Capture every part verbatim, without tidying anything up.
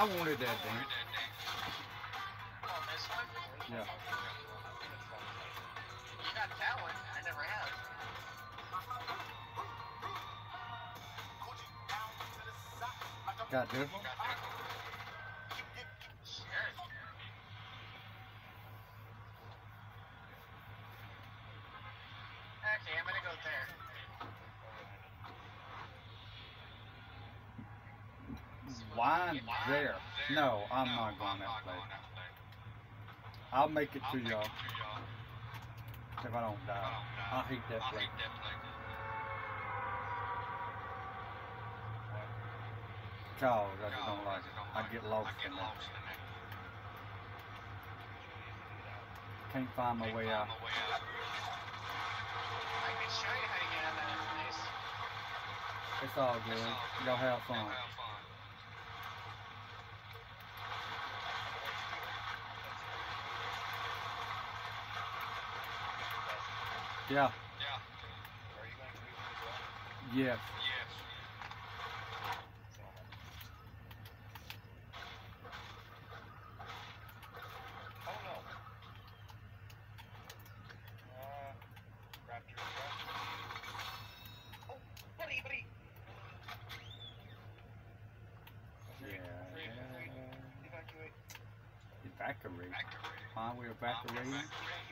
I wanted that thing. Oh, this one? Yeah. You got that one? I never have. Got this one? Sure. Okay, I'm gonna go there. Wine there. No, I'm not going that place. I'll make it to y'all if I don't die. I hate that place. Charles, I just don't like it. I get lost in there. Can't find my way out. I can show you how to get out of that place. It's all good. Y'all have fun. Yeah. Yes. Evacuate. Why are we evacuating? Because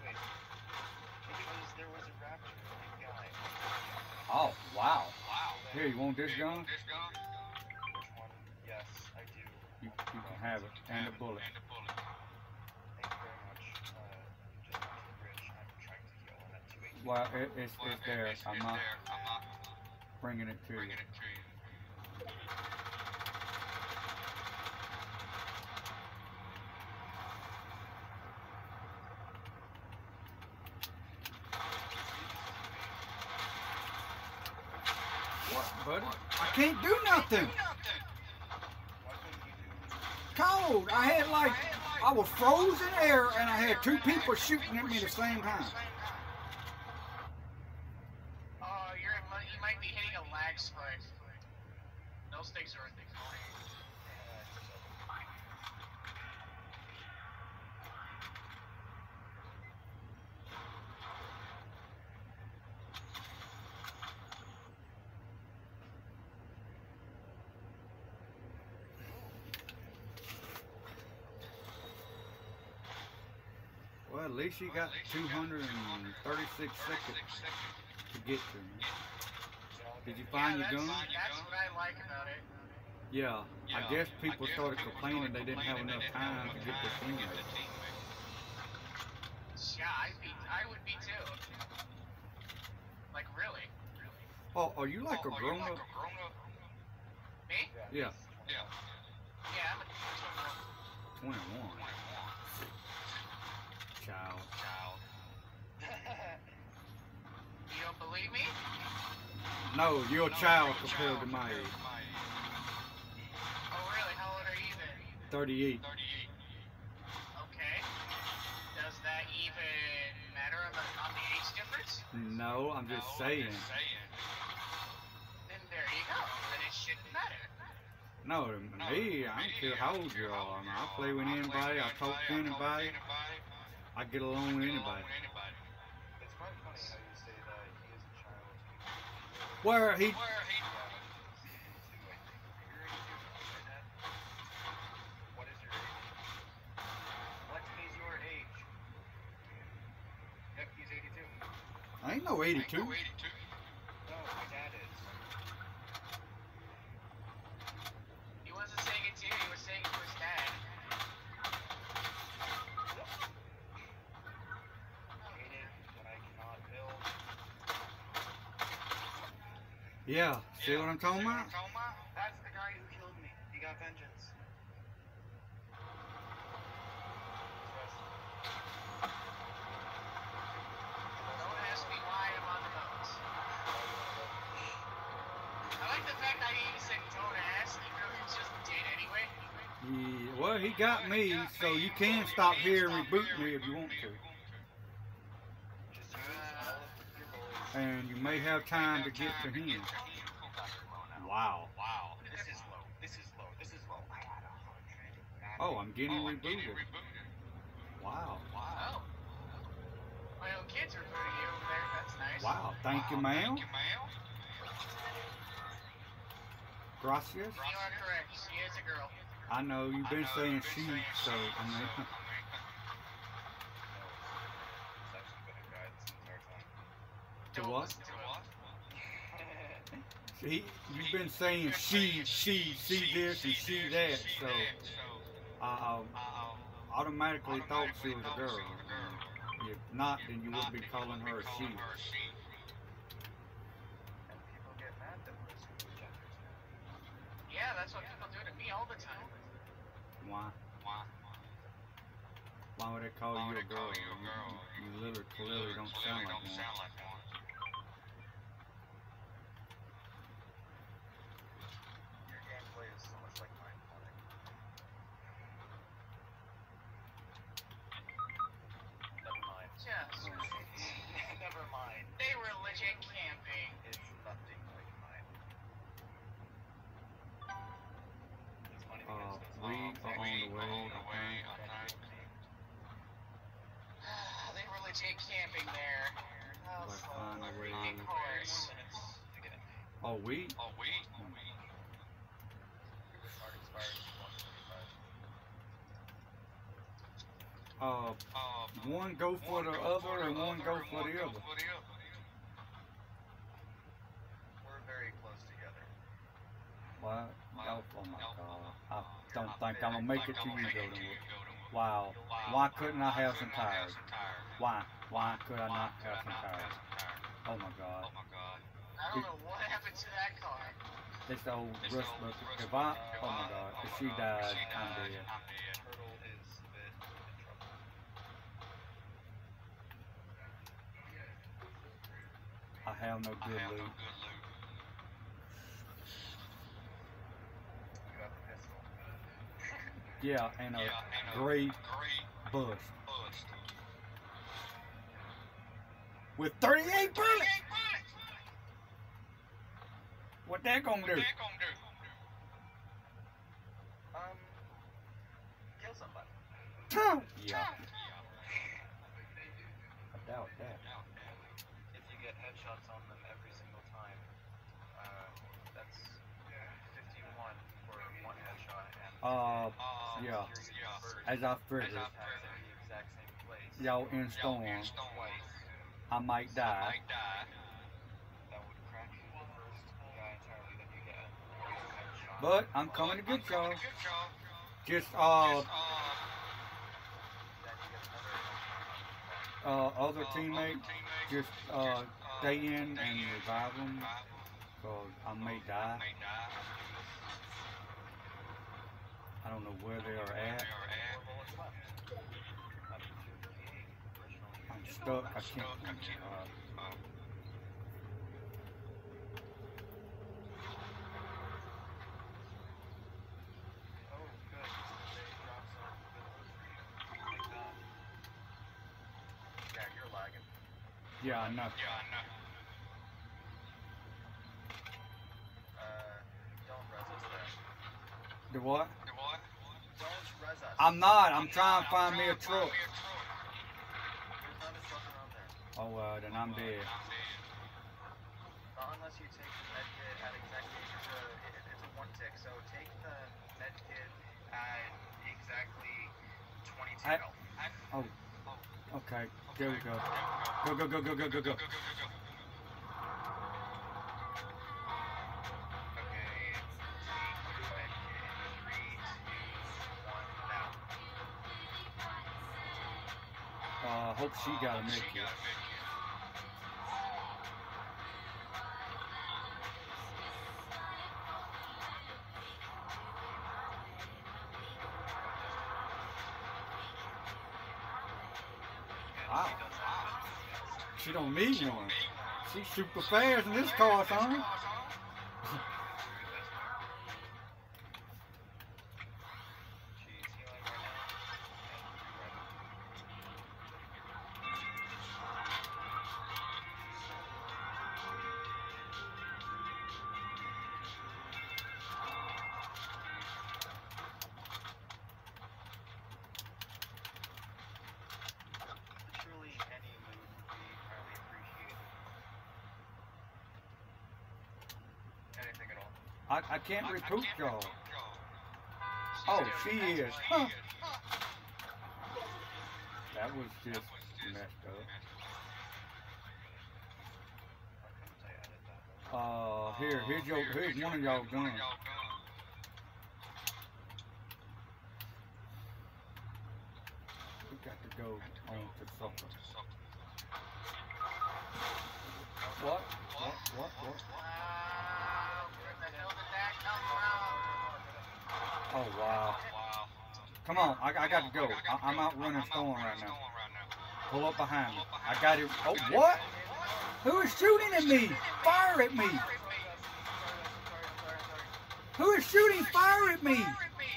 there was a raptor guy. Oh, wow. Here, you want this gun? Which one? Yes, I do. You, you can have it. And a bullet. Thank you very much. Uh, just went to the bridge. I'm trying to heal. I'm at two eighteen. Well, it, it's, it's there. I'm not bringing it to you. What, buddy? I can't do nothing. Cold. I had like, I was frozen air and I had two people shooting at me at the same time. Oh, you're you might be hitting a lag spike. Those things are annoying. Well, at least you got two hundred thirty-six seconds to get to me. Did you find yeah, your gun? That's what I like about it. Yeah, I guess people started complaining they didn't have enough time to get the teammate. Yeah, I'd be, I would be too. Like, really? Oh, are you like a grown up? Me? Yeah, Yeah, I'm a twenty-one. Child. You don't believe me? No, you're a child compared to my age. Oh, really? How old are you then? thirty-eight. Okay. Does that even matter on the, on the age difference? No, I'm just saying. Then there you go. Then it shouldn't matter. No, to me, I don't care how old you are. I mean, I play with anybody, I talk to anybody, I get along with anybody. It's quite funny how you say that he is a child. Where he... What is your age? What is your age? Yep, he's eighty-two. I ain't no eighty-two. No, my dad is. He wasn't saying it to you, he was saying it to his dad. Yeah, see what I'm talking about? That's the guy who killed me. He got vengeance. Don't ask me why I'm on the boat. I like the fact that he even said don't ask, even though he just did anyway. Yeah, well, he got me, so you can stop here and reboot me if you want to. And you may have time to get to him. Wow. Wow. This is low. This is low. This is low. I had a hundred. Oh, I'm getting rebooted. Wow. Oh. My own kids are booting you over there. That's nice. Wow. Thank you, ma'am. Gracias. You are correct. She is a girl. I know you've been saying she, so I mean. To Don't what? listen to him. He, you've been saying she, she, she this and she that, so I um, automatically thought she was a girl. If not, then you wouldn't be calling her a she. And people get mad that we're switching genders now. Yeah, that's what people do to me all the time. Why? Why would they call you a girl? You, you literally clearly don't sound like one. Your gameplay is so much like mine. Never mind. Just. Never mind. They were legit camping. It's nothing like mine. It's funny Uh, because we are on the way, I think. They were legit camping there. Oh, Like, so find a way. of course. to get it. Oh, we? Card expires in one twenty-five. Uh, one go for the other and one go for the other. We're very close together. What? Oh, oh my god. I don't think I'm gonna make it to you, Golden. Wow. Why couldn't I have some tires? Why? Why could I not have some tires? Oh my god. I don't know what happened to that car. It's the old rust bucket. If I, oh my god, if she dies, I'm dead. Turtle is a bit in trouble. I have no good loot. You have a pistol. Yeah, and a great bust. With thirty-eight bullets! What that gonna do? Um, kill somebody. Yeah. I doubt that. If you get headshots on them every single time, uh, that's fifty-one for one headshot, and Uh, yeah. As I figured, attacks in the exact same place. y'all in storm, Twice. I might die. That would crack the first guy entirely, then you get a headshot. But I'm coming to get y'all. Just, uh, Then you get another uh, other teammates, just, uh, stay in and revive them. Cause I may die. I don't know where they are at. four bullets left. Up to fifty-eight originally. I'm stuck. I can't. Uh, Oh, good. They dropped some good loot for you. Take that. Yeah, you're lagging. yeah, I know. Uh, don't res us there. The what? Don't res us. I'm not. I'm trying to find me a truck. There's not a truck around there. Oh, uh, then I'm dead. Not unless you take the med kit at exactly, it's a, it, it's a one tick, so take the med kit at exactly twenty-two I- health. Oh, okay. There we go. Go, go, go, go, go, go, go. Okay, take the med kit in three, two, one, now. Uh, hope she got a med kit. Wow. She don't need one. She's super fast in this car, son. She's healing right now. I, I can't recruit y'all. Oh, she is. Huh. That was just messed up. Uh, here, here's your, here's one of y'all guns. We got to go on to something. What? What? What? What? Uh, where the hell did that come from? Oh wow. Come on, I, I got to go. I, I'm out running storm right now. Pull up behind me. I got it. Oh, what? Who is shooting at me? Fire at me. Who is shooting fire at me? It's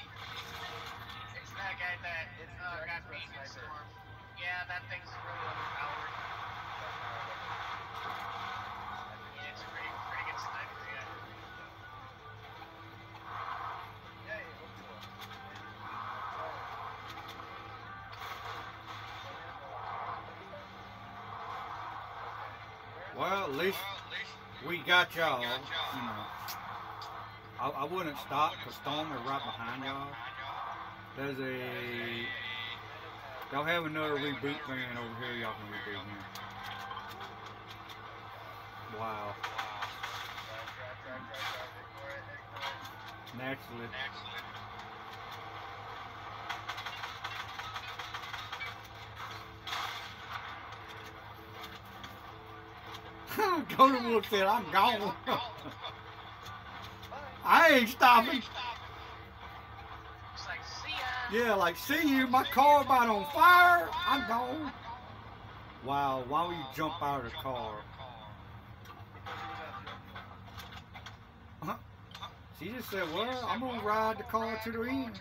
that guy that uh, got beat in storm. Yeah, that thing's really overpowered. Yeah, it's a pretty, pretty good sniper, yeah. Well, at least we got y'all. You know, I, I wouldn't stop because Storm is right behind y'all. There's a y'all have another reboot van over here. Y'all can reboot him. Wow. Naturally. Golden Wolf said, I'm gone. I ain't stopping. It's like, see ya. Yeah, like, see you, my car about on fire. I'm gone. Wow, why would you jump out of the car? Huh? She just said, well, I'm going to ride the car to the end.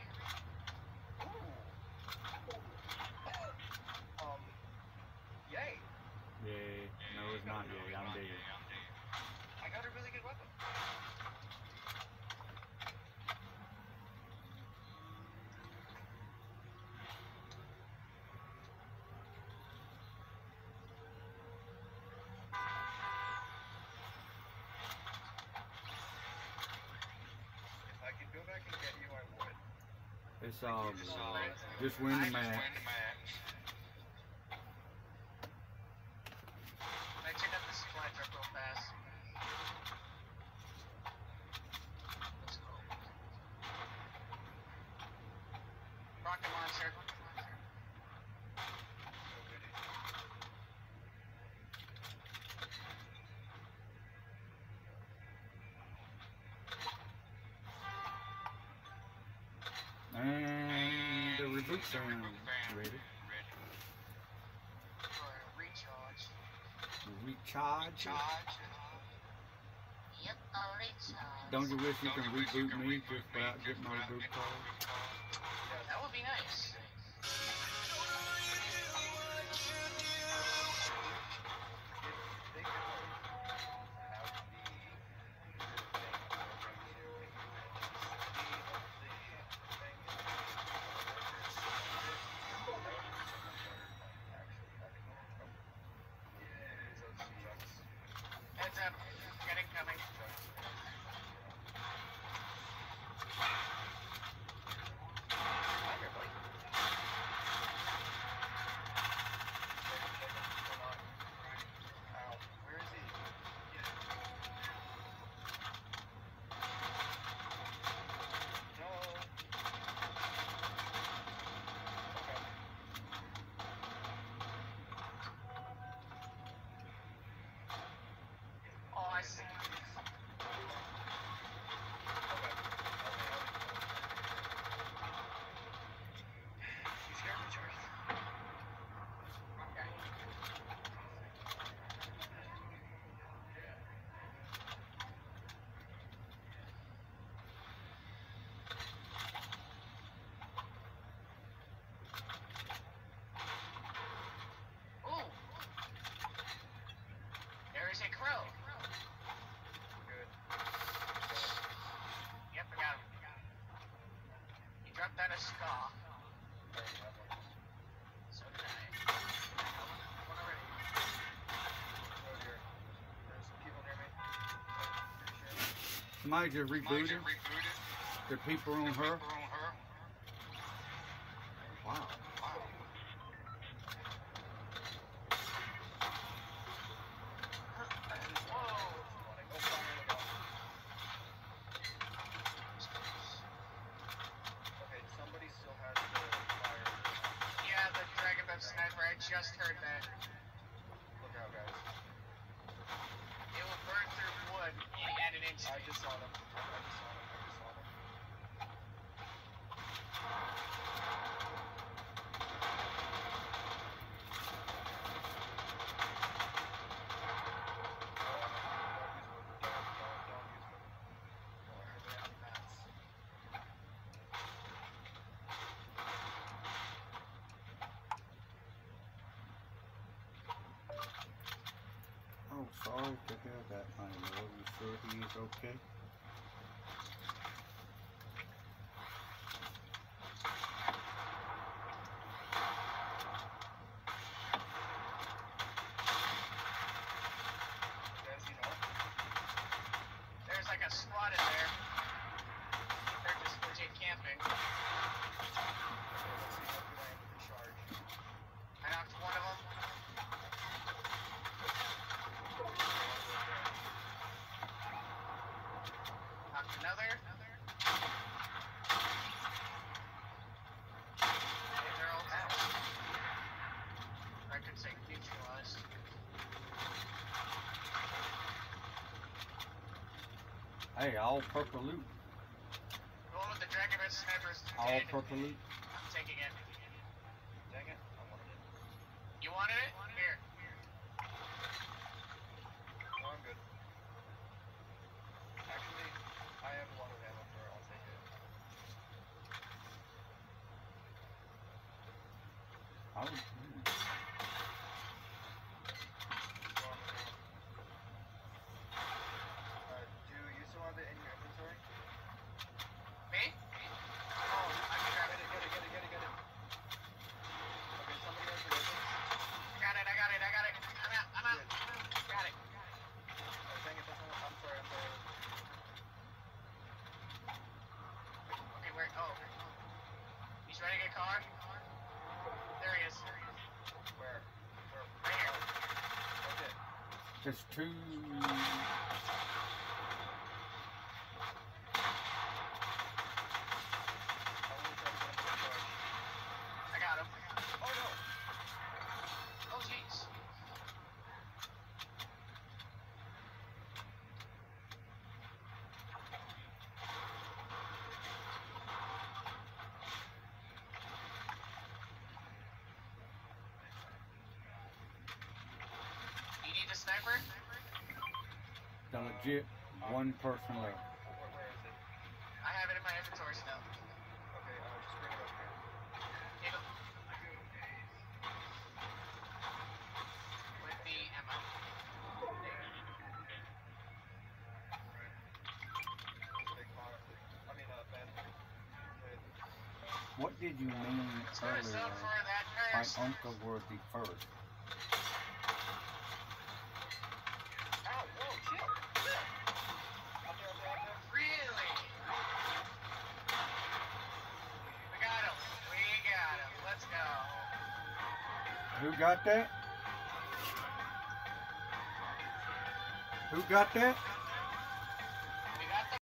Yeah, no, it's not yay. I'm dead. I got a really good weapon. If I could go back and get you, I would. It's all good. Just win the match. I check out this supply truck real fast. Let's go. Rocket launcher. And the reboot sound ready. For a recharge. Recharge. Yep, a recharge. Don't you wish you can reboot me just without getting my reboot card? That would be nice. Heads up, get incoming. Somebody just rebooted. The people on her. Wow. Sniper, I just heard that. Look out, guys. It will burn through wood at an instant. I just saw them. I just saw them. I just saw them. Oh, sorry to hear that, my lord. You sure he is okay? Guys, you know, There's like a squad in there. They're just legit camping. okay, let's see how good I am with the charge. I knocked one of them. Knocked another. Okay, they're all down. I could say neutralized. Hey, all purple loot. The one with the Dragovich snipers. All dead. purple loot. I'm taking it. Dang it, I wanted it. You wanted it? Here. No, I'm good. Actually, I have a lot of ammo for it. I'll take it. I would, hmm. Go on, go on. Uh, do you still have it in your inventory? Me? Oh, I can grab Get it. it, get it, get it, get it, get it. Okay, somebody has the weapons. Got it, I got it, I got it. I'm out, I'm out. Got it. Oh, dang it, that's not, I'm sorry, I'm sorry. Okay, where? Oh. He's ready to get car? There he is. Where? Where? Right here. Okay. There's two. I want to try to get him to charge. I got him. Oh no! Oh, jeez. You need a sniper? The legit one person left. Where, where is it? I have it in my inventory still. Okay, uh, just bring it up here. Here you go. With the ammo. Big car. I mean, uh, Ben. Okay. What did you mean Let's go to earlier zone for that by first. Uncle were the first? Ow, whoa, chill! Chill! Out there, out there, out there. Really? We got him. We got him. Let's go. Who got that? Who got that?